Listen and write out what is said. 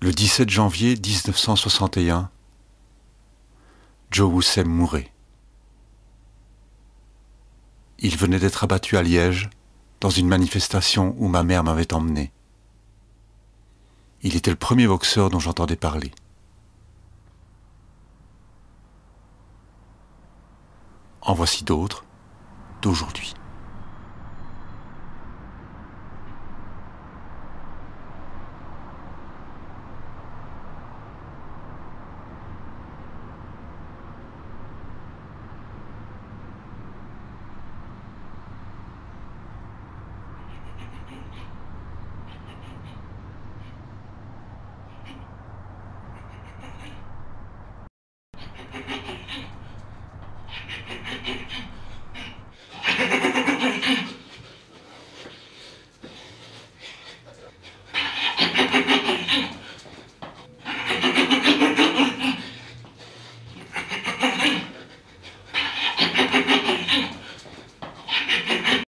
Le 17 janvier 1961, Joe Woussem mourait. Il venait d'être abattu à Liège, dans une manifestation où ma mère m'avait emmené. Il était le premier boxeur dont j'entendais parler. En voici d'autres, d'aujourd'hui.